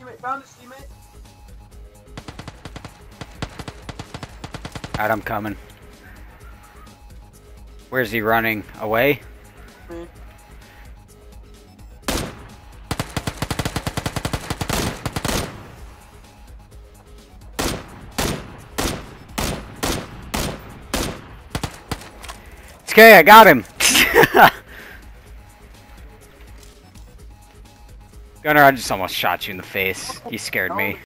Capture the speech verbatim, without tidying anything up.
teammate. Found his teammate. Alright, I'm coming. Where's he running? Away? Me. It's okay, I got him! Gunner, I just almost shot you in the face. You scared me.